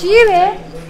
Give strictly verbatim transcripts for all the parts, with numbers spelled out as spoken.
शिव है।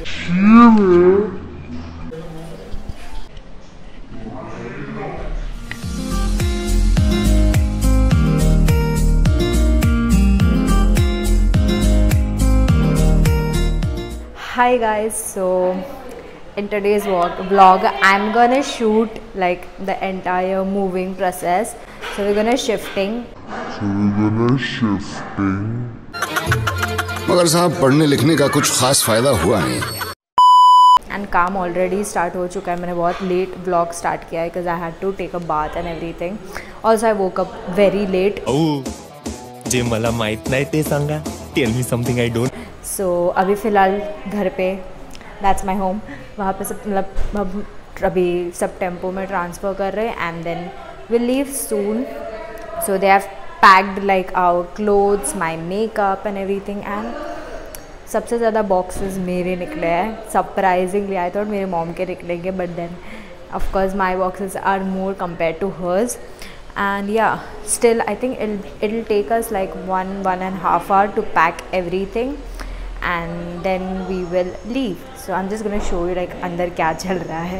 Hi guys, so in today's vlog I'm gonna shoot like the entire moving process. So we're gonna shifting. So we're gonna shifting. मगर साहब पढ़ने लिखने का कुछ खास फायदा हुआ नहीं। And काम already start हो चुका है। मैंने बहुत late vlog start किया है because I had to take a bath and everything. Also I woke up very late. Oh, जे मला माहित नाही ते सांगा. Tell me something I don't. So अभी फ़िलहाल घर पे, that's my home, वहाँ पे सब मतलब अभी सब टेम्पो में ट्रांसफ़र कर रहे हैं and then we'll leave soon. So they have packed like our clothes, my makeup and everything, and सबसे ज़्यादा boxes मेरे निकले हैं. Surprisingly I thought मेरे mom के निकलेंगे, but then of course my boxes are more compared to hers. And yeah, still I think it'll it'll take us like one one and a half hour to pack everything, and then we will leave. So I'm just gonna show you like अंदर क्या चल रहा है.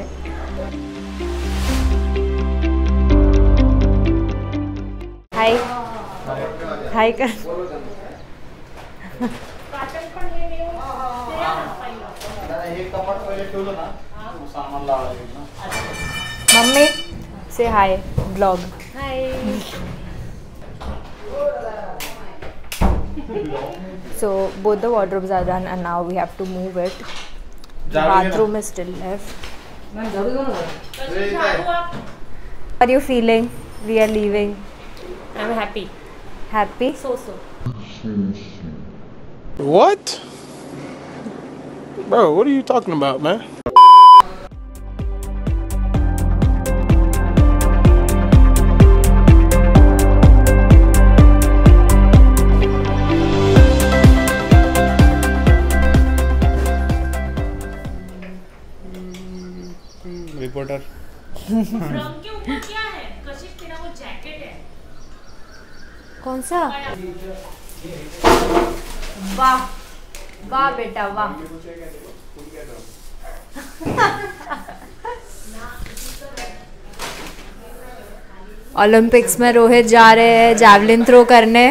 Hi. Hi कर. Mummy say hi vlog. Hi. So both the wardrobes are done and now we have to move it. The bathroom is still left. How are you feeling? We are leaving. I'm happy. Happy? So so. What? Bro, what are you talking about, man? Reporter from के ऊपर क्या है? कशिश तेरा वो jacket है। कौन सा? वाह वाह बेटा वाह. ओलंपिक्स में रोहित जा रहे हैं जैवलिन थ्रो करने.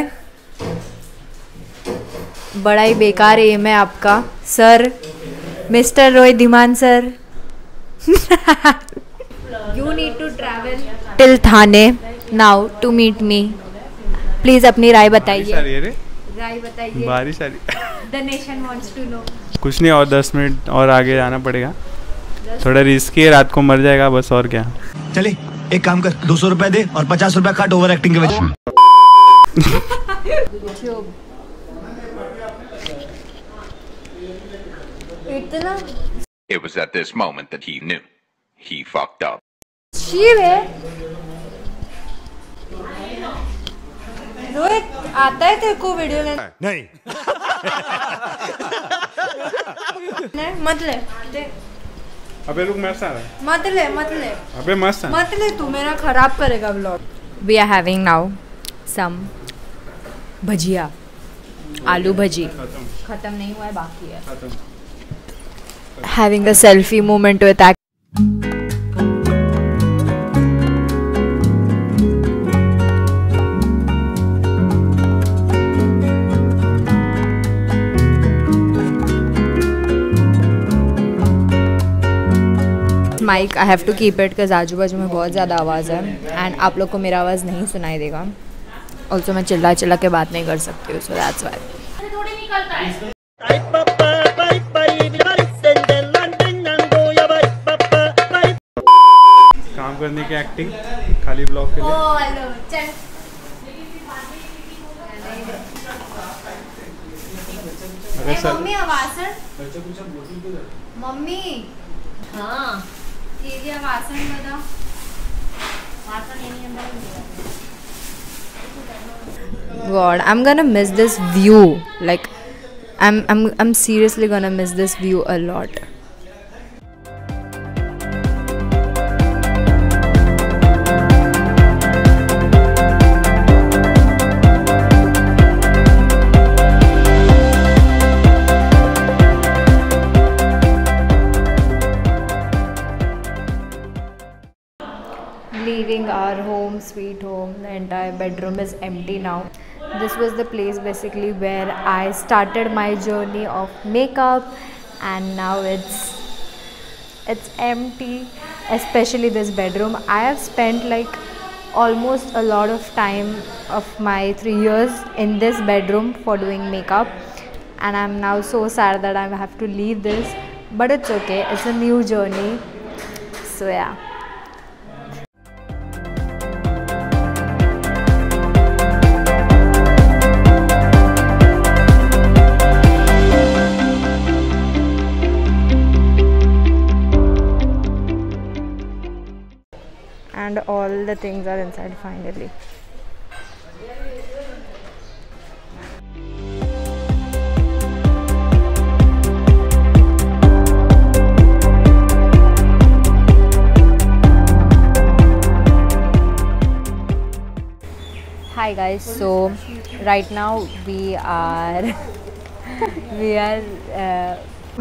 बड़ा ही बेकार एम है आपका sir, mister Rohit Dhiman sir. You need to travel till Thane now to meet me. Please अपनी राय बताइए. राय बताइए. बारिश आ रही. The nation wants to know. कुछ नहीं, और दस मिनट और आगे जाना पड़ेगा. थोड़ा रिस्की है, रात को मर जाएगा बस, और क्या. चले एक काम कर, दो सौ रुपए दे और पचास रुपए काट ओवर एक्टिंग के वजह. इतना. It was at this moment that he knew he fucked up. Shiv है. रोहित आता है तेरे को वीडियो लेने? नहीं. नहीं मत ले. दे. अबे लोग मस्त आ रहा है. मत ले मत ले. अबे मस्त है. मत ले, तू मेरा खराब करेगा vlog. We are having now some bhajia, aloo bhaji. खत्म नहीं हुआ है, बाकी है. खत्म. Having a selfie moment with that. Mic I have to keep it because आजू बाजू में बहुत ज़्यादा आवाज़ है and आप लोग को मेरा आवाज़ नहीं सुनाई देगा. Also मैं चिल्ला चिल्ला के बात नहीं कर सकती हूँ, so that's why. थोड़ी निकलता है. काम करने की एक्टिंग खाली ब्लॉग के लिए. ओ हेलो चल. अरे सर मम्मी आवासन. मम्मी हाँ ये जी आवासन बता. वासन यहीं अंदर. God, I'm gonna miss this view. Like, I'm I'm I'm seriously gonna miss this view a lot. leaving our home, sweet home. The entire bedroom is empty now. This was the place basically where I started my journey of makeup, and now it's it's empty, especially this bedroom. I have spent like almost a lot of time of my three years in this bedroom for doing makeup, and I'm now so sad that I have to leave this, but it's okay, it's a new journey. So yeah. And all the things are inside finally. Hi guys, so right now we are we are uh,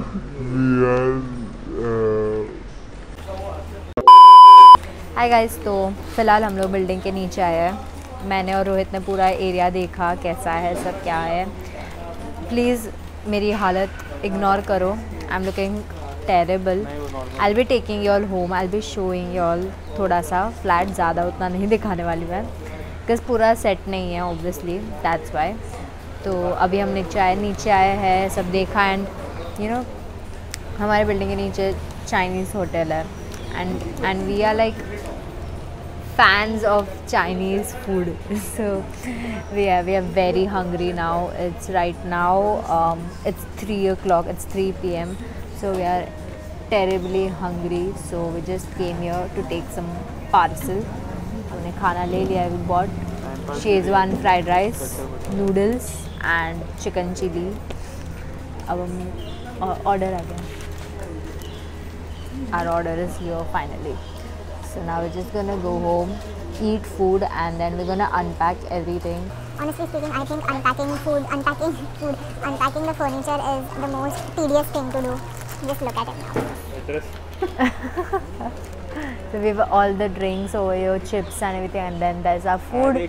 hi guys, तो फ़िलहाल हम लोग building के नीचे आए हैं. मैंने और रोहित ने पूरा एरिया देखा कैसा है, सब क्या है. प्लीज़ मेरी हालत इग्नोर करो. I am looking terrible. I will be taking you all home. I will be showing you all थोड़ा सा फ्लैट, ज़्यादा उतना नहीं दिखाने वाली मैं, बिकॉज पूरा सेट नहीं है ऑब्वियसली, दैट्स वाई. तो अभी हम नीचे आए नीचे आए हैं सब देखा. एंड यू नो हमारे बिल्डिंग के नीचे चाइनीज़ होटल है, and and we are like fans of Chinese food. So we are we are very hungry now. It's right now um, it's three o'clock. It's three p m So we are terribly hungry. So we just came here to take some parcel. हमने खाना ले लिया. We bought Schezwan fried rice, noodles and chicken chili. अब हम order आ गया. Our order is here finally. So now we're just gonna go home, eat food, and then we're gonna unpack everything. Honestly speaking, I think unpacking food, unpacking food, unpacking the furniture is the most tedious thing to do. Just look at it now. So we have all the drinks over here, chips and everything, and then there's our food.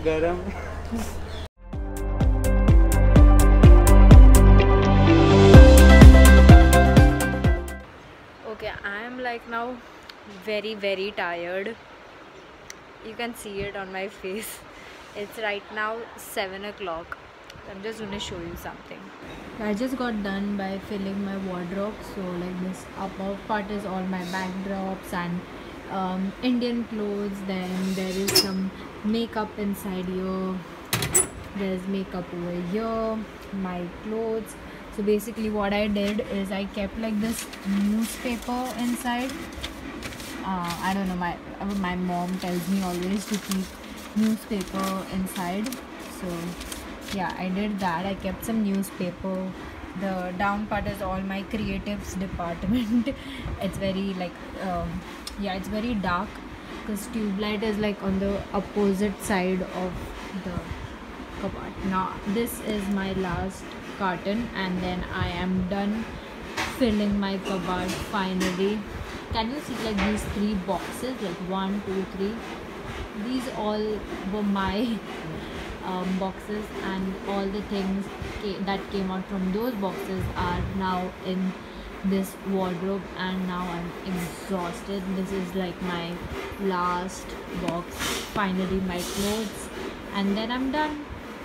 Okay, I am like now very very tired. You can see it on my face. It's right now seven o'clock. I'm just going to show you something. I just got done by filling my wardrobe. So like this upper part is all my backdrops and um, Indian clothes. Then there is some makeup inside here. There's makeup over here, my clothes. So basically what I did is I kept like this newspaper inside. Uh, I don't know, my my mom tells me always to keep newspaper inside. So yeah, I did that. I kept some newspaper. The down part is all my creatives department. It's very like um, yeah, it's very dark because tube light is like on the opposite side of the cupboard. Now this is my last carton, and then I am done filling my cupboard finally. Can you see like these three boxes, like one, two, three? These all were my um, boxes, and all the things ca- that came out from those boxes are now in this wardrobe. And now I'm exhausted. This is like my last box. Finally my clothes, and then I'm done.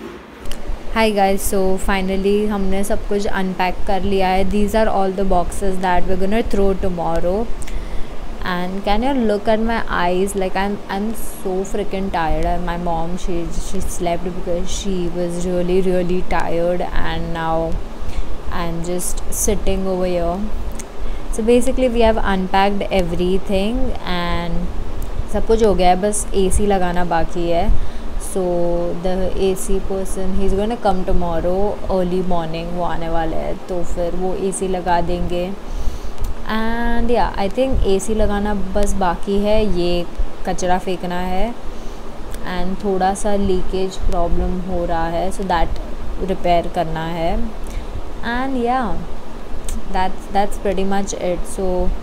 Hi guys, so finally हमने सब कुछ unpack कर लिया है. These are all the boxes that we're gonna throw tomorrow. And can you look at my eyes? Like I'm I'm so freaking tired. And my mom, she she slept because she was really really tired, and now I'm just sitting over here. So basically we have unpacked everything and सब कुछ हो गया है, बस A C लगाना बाकी है. So the A C person, he's gonna come tomorrow early morning. वो आने वाले हैं, तो फिर वो A C लगा देंगे. एंड या आई थिंक एसी लगाना बस बाकी है. ये कचरा फेंकना है, एंड थोड़ा सा लीकेज प्रॉब्लम हो रहा है, सो दैट रिपेयर करना है. And yeah that's that's pretty much it. So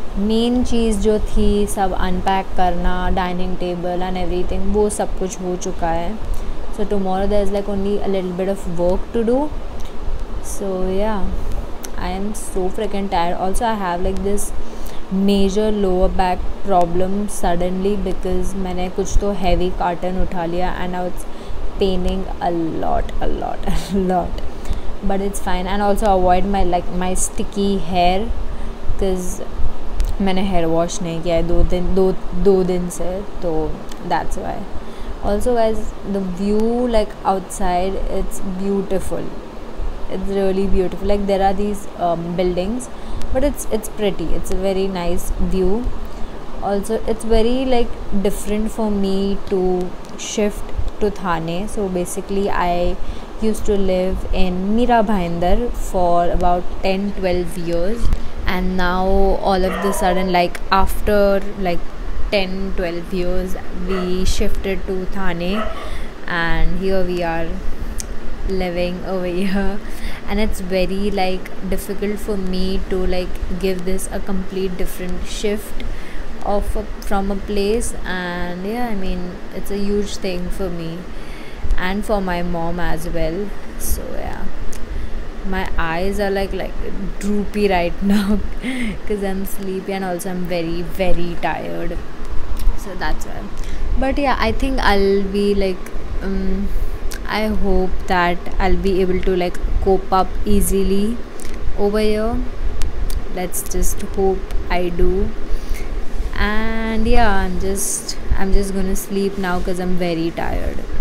main चीज़ जो थी सब अनपैक करना, डाइनिंग टेबल एंड एवरीथिंग, वो सब कुछ हो चुका है. So tomorrow there's like only a little bit of work to do. So yeah, I am so freaking tired. Also I have like this major lower back problem suddenly because मैंने कुछ तो heavy carton उठा लिया and now it's paining a lot a lot a lot, but it's fine. And also avoid my like my sticky hair because मैंने hair wash नहीं किया है दो दिन दो दो दिन से, तो that's why. Also guys, the view like outside, it's beautiful. It's really beautiful. Like there are these um, buildings, but it's it's pretty. It's a very nice view. Also it's very like different for me to shift to Thane. So basically I used to live in Mira Bhayander for about ten twelve years, and now all of the sudden, like after like ten twelve years, we shifted to Thane, and here we are living over here. And it's very like difficult for me to like give this a complete different shift of a, from a place. And yeah, I mean it's a huge thing for me and for my mom as well. So yeah, my eyes are like like droopy right now because I'm sleepy and also I'm very very tired. So that's why. But yeah, I think I'll be like um, I hope that I'll be able to like cope up easily over here. Let's just hope I do. And yeah, I'm just I'm just gonna sleep now because I'm very tired.